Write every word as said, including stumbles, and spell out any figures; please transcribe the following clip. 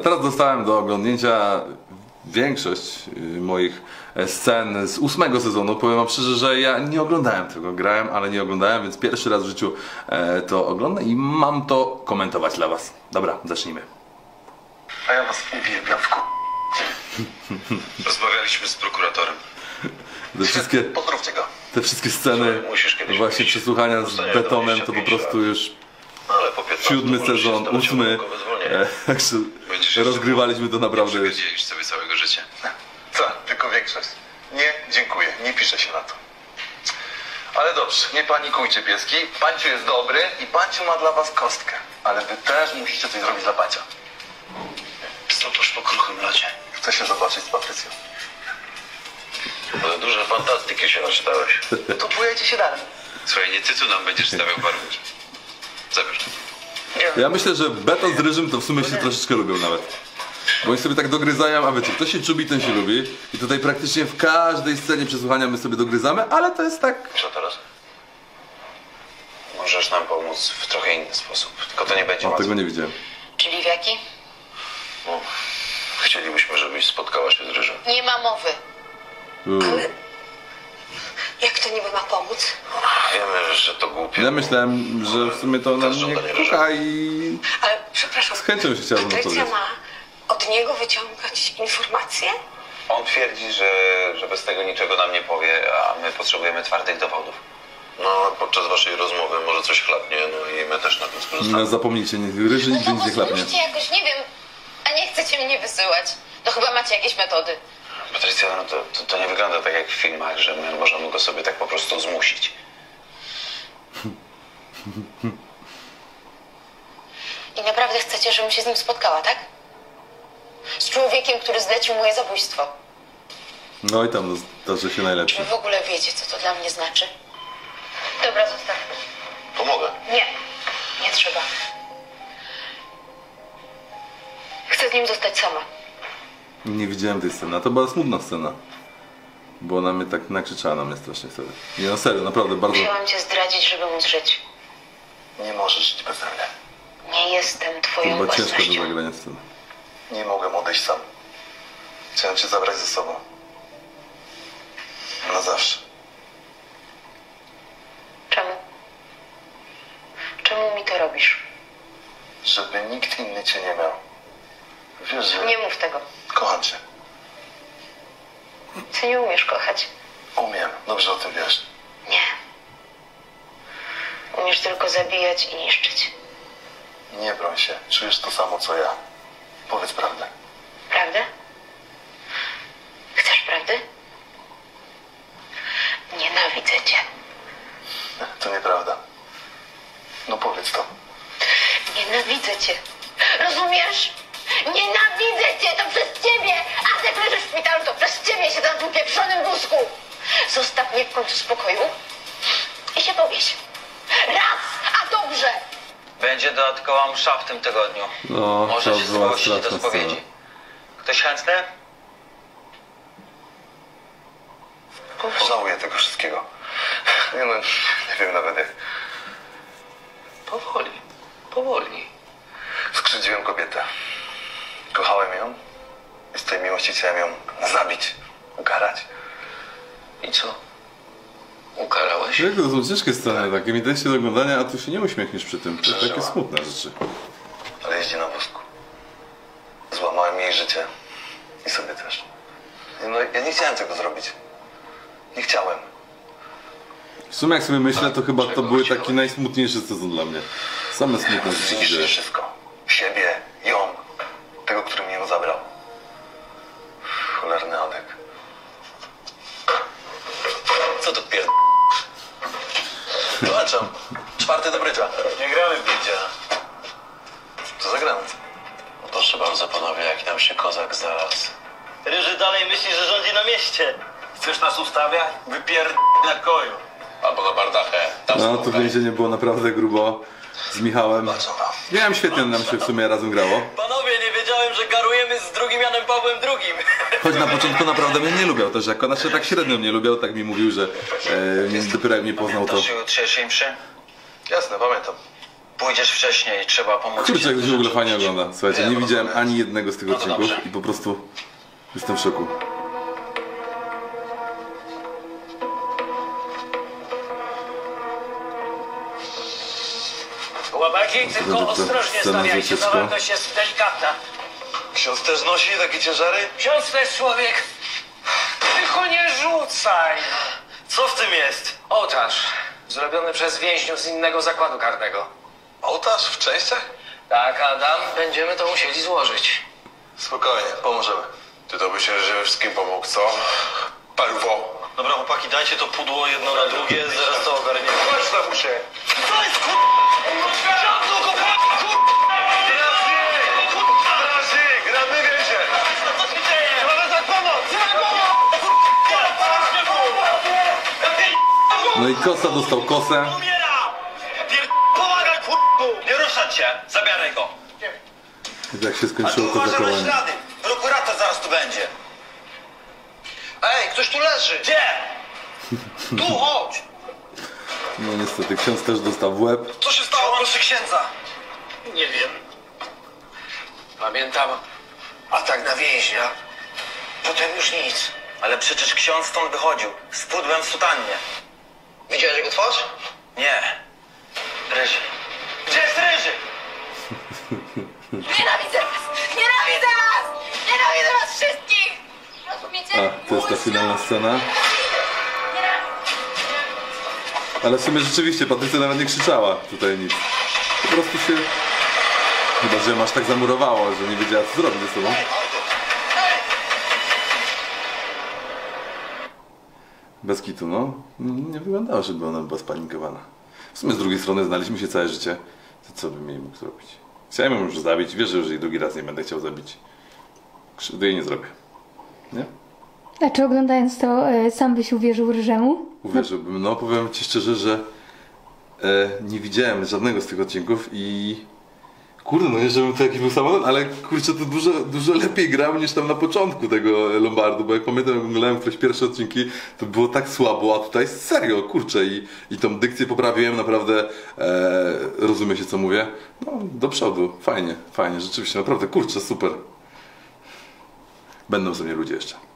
Teraz dostałem do oglądnięcia większość moich scen z ósmego sezonu. Powiem wam szczerze, że ja nie oglądałem tego, grałem, ale nie oglądałem, więc pierwszy raz w życiu to oglądam i mam to komentować dla was. Dobra, zacznijmy. A ja was uwielbiam w ku... Rozmawialiśmy z prokuratorem. Te wszystkie, Pozdrówcie go. te wszystkie sceny, właśnie przesłuchania z Betonem, to po prostu już Ale po piętnastu siódmy możesz się sezon, zdawać ósmy. warunkowe zwolnienie. Także Będziesz jeszcze rozgrywaliśmy to naprawdę. Nie przewidzieliś sobie całego życia. Co? Tylko większość. Nie, dziękuję. Nie piszę się na to. Ale dobrze, nie panikujcie, pieski. Panciu jest dobry i Panciu ma dla was kostkę. Ale wy też musicie coś zrobić dla Pancia. Stopasz po kruchym lodzie. Chcę się zobaczyć z Patrycją. Ale dużo fantastyki się naczytałeś. To bujajcie się dalej. Słuchaj, nie ty tu nam będziesz stawiał warunki. Zabierz. Ja myślę, że Beton z Ryżym to w sumie się troszeczkę lubią nawet. Bo oni sobie tak dogryzają, a wiecie, kto się czubi, ten się lubi. I tutaj praktycznie w każdej scenie przesłuchania my sobie dogryzamy, ale to jest tak... Co teraz? Możesz nam pomóc w trochę inny sposób. Tylko to nie będzie O, łatwe. tego nie widziałem. Czyli w jaki? No, chcielibyśmy, żebyś spotkała się z Ryżem. Nie ma mowy. Uuu. Jak to niby ma pomóc? Wiemy, że to głupie. Ja myślałem, że w sumie to ona mnie kocha i Ale przepraszam, z chęcią się chciałabym Patrycja odpowiedzieć. ma od niego wyciągać informacje? On twierdzi, że, że bez tego niczego nam nie powie, a my potrzebujemy twardych dowodów. No, podczas waszej rozmowy może coś chlapnie, no i my też na tym No, skorzystamy. zapomnijcie, niech Ryży No nigdy to nic nie chlapnie. pozwólcie jakoś, nie wiem, a nie chcecie mnie wysyłać. To chyba macie jakieś metody. Patrycja, no to, to, to nie wygląda tak jak w filmach, że my możemy go sobie tak po prostu zmusić. I naprawdę chcecie, żebym się z nim spotkała, tak? Z człowiekiem, który zlecił moje zabójstwo. No i tam zdarzy się Czy najlepsze. wy w ogóle wiecie, co to dla mnie znaczy? Dobra, zostaw. Pomogę. Nie, nie trzeba. Chcę z nim zostać sama. Nie widziałem tej sceny, a to była smutna scena. Bo ona mnie tak nakrzyczała na mnie strasznie wtedy. Nie no serio, naprawdę bardzo... Musiałam cię zdradzić, żeby móc żyć. Nie możesz żyć beze mnie. Nie jestem To twoją chyba ciężko do własnością. zagrania sceny. Nie mogłem odejść sam. Chciałem cię zabrać ze sobą. Na zawsze. Czemu? Czemu mi to robisz? Żeby nikt inny cię nie miał. Wiesz, że Nie mów tego. kocham cię. Ty nie umiesz kochać. Umiem. Dobrze o tym wiesz. Nie. Umiesz tylko zabijać i niszczyć. Nie broń się. Czujesz to samo, co ja. Powiedz prawdę. Prawda? Chcesz prawdy? Nienawidzę cię. To nieprawda. No powiedz to. Nienawidzę cię. Rozumiesz? Nienawidzę cię, to przez ciebie! A jak leżysz w szpitalu, to przez ciebie siedzę na tym pieprzonym wózku! Zostaw mnie w końcu w spokoju i się powieś. Raz, a dobrze! Będzie dodatkowa msza w tym tygodniu. No, Może to się była zgłosić do straszna spowiedzi. scena. Ktoś chętny? Żałuję tego wszystkiego. Nie no, nie wiem nawet jak. Powoli, powoli. Skrzywdziłem kobietę. Kochałem ją i z tej miłości chciałem ją zabić, ukarać. I co? Ukarałeś? Jak to są ciężkie sceny, takie mi dajcie do oglądania, a tu się nie uśmiechniesz przy tym. To jest takie smutne rzeczy. Ale jeździ na wózku. Złamałem jej życie. I sobie też. No, ja nie chciałem tego zrobić. Nie chciałem. W sumie jak sobie myślę, to chyba to były taki najsmutniejszy sezon dla mnie. Same smutne rzeczy się Zniszczył dzieje. wszystko. Siebie, ją, tego, który mnie ją zabrał. Cholerny Adek. Co to pierd... Dołączam. Czwarty do brydża. Nie gramy w bicia. Co zagramy? Proszę bardzo panowie, jak nam się kozak znalazł. Ryży dalej myśli, że rządzi na mieście. Chcesz nas ustawiać? Wypierd... na koju. Albo na bardachę. Tam No, są to więzienie było naprawdę grubo z Michałem. Nie wiem, świetnie nam się w sumie razem grało. Panowie, nie wiedziałem, że garujemy z drugim Janem Pawłem drugim. Choć na początku naprawdę mnie nie lubiał też, jako znaczy tak średnio mnie lubiał, tak mi mówił, że e, dopiero jak mnie poznał to... To się jutrzejszej mszy? Jasne, pamiętam. Pójdziesz wcześniej, trzeba pomóc. Kurczę, jak to się w ogóle fajnie ogląda. Słuchajcie, Nie, nie no widziałem dobra. ani jednego z tych No to odcinków dobrze. i po prostu jestem w szoku. Chłopaki, będzie tylko to ostrożnie scena z stawiajcie, ucieczką? zawartość jest delikatna. Ksiądz też nosi takie ciężary? Ksiądz to jest człowiek. Tylko nie rzucaj. Co w tym jest? Ołtarz. Zrobiony przez więźniów z innego zakładu karnego. Ołtarz w częściach? Tak, Adam, będziemy to musieli złożyć. Spokojnie, pomożemy. Ty to byś że wszystkim pomógł, co? Perwo. Dobra, chłopaki, dajcie to pudło jedno na drugie, zaraz to ogarniemy. Chodź na muszę. Co jest kur... Dziadu, kochani, kur... Strażnik! Strażnik! Radny więzie! Co się dzieje? Mamy za pomoc! No i Kosa dostał kosę. Umiera! Pier... Pomagaj, kur... Nie ruszać się, zabieraj go. I tak się A tu skończyło to uważaj na zachowanie. ślady. Prokurator zaraz tu będzie. Ej, ktoś tu leży. Gdzie? Tu, chodź! No niestety, ksiądz też dostał w łeb. Co się stało, proszę księdza? Nie wiem. Pamiętam atak na więźnia. Potem już nic. Ale przecież ksiądz stąd wychodził, z pudłem w sutannie. Widziałeś jego twarz? Nie. Ryży. Gdzie jest ryży? Nienawidzę was! Nienawidzę was! Nienawidzę was wszystkich! Rozumiecie? A, to jest ta Mój finalna ślub! scena. Nienawidzę. Ale w sumie rzeczywiście Patrycja nawet nie krzyczała tutaj nic. Po prostu się... Chyba, że ją aż tak zamurowało, że nie wiedziała co zrobić ze sobą. Bez kitu, no. Nie wyglądało, żeby ona była spanikowana. W sumie z drugiej strony znaliśmy się całe życie. To co bym jej mógł zrobić? Chciałem ją już zabić. Wiesz, że jej drugi raz nie będę chciał zabić. Krzywdy jej nie zrobię. Nie? A czy oglądając to e, sam byś uwierzył Ryżemu? Uwierzyłbym. No powiem ci szczerze, że e, nie widziałem żadnego z tych odcinków i kurde, no nie żebym to jakiś był samolot, ale kurczę, to dużo, dużo lepiej grał niż tam na początku tego Lombardu, bo jak pamiętam, jak oglądałem któreś pierwsze odcinki, to było tak słabo, a tutaj serio, kurczę, i, i tą dykcję poprawiłem, naprawdę e, rozumie się co mówię. No do przodu, fajnie, fajnie, rzeczywiście, naprawdę, kurczę, super. Będą ze mnie ludzie jeszcze.